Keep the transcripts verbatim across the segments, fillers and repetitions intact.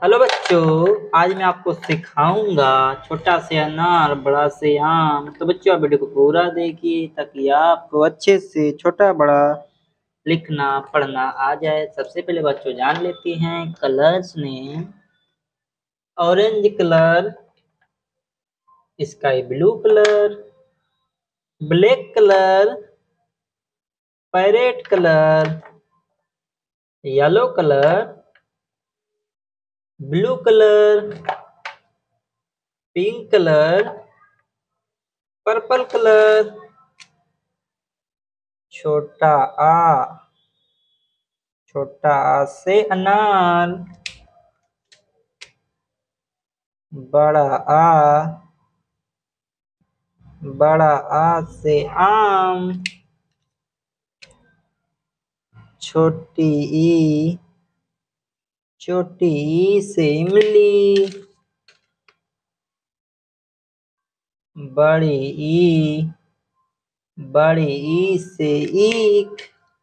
Hello बच्चों, आज मैं आपको सिखाऊंगा छोटा से अनार बड़ा से आम। तो बच्चों आप वीडियो को पूरा देखिए ताकि आपको अच्छे से छोटा बड़ा लिखना पढ़ना आ जाए। सबसे पहले बच्चों जान लेते हैं colours name. Orange colour, sky blue colour, black colour, parrot colour, yellow colour, blue colour, pink colour, purple colour, छोटा आ, छोटा आ से अनार, बड़ा आ, बड़ा आ से आम, छोटी ई, छोटी ई से इमली, बड़ी ई, बड़ी ई से ईख,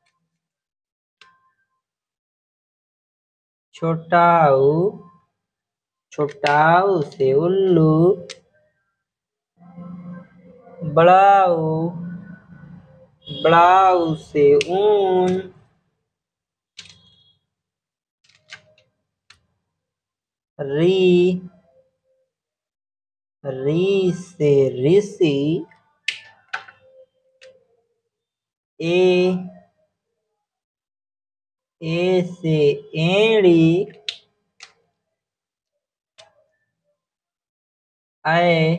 छोटा ऊ, छोटा ऊ से उल्लू, बड़ा ऊ, बड़ा ऊ से ऊन, री, री से ऋषि, ए, ए से एड़ी, ऐ,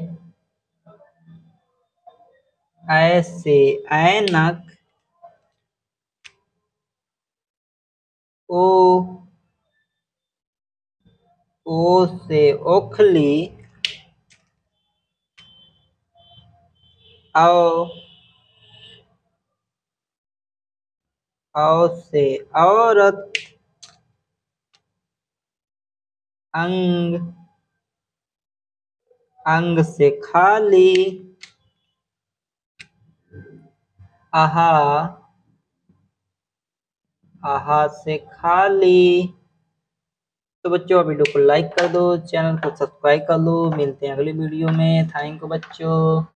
ऐ से ऐनक, ओ, ओ से ओखली, औ, औ से औरत, अंग, अंग से खाली, आहा, आहा से खाली। तो बच्चों वीडियो को लाइक कर दो, चैनल को सब्सक्राइब कर लो। मिलते हैं अगली वीडियो में। थैंक यू बच्चों।